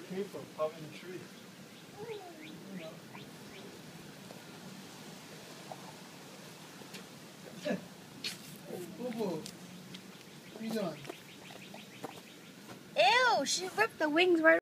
people up in the tree. Boo Boo, what are you doing? Ew, she ripped the wings right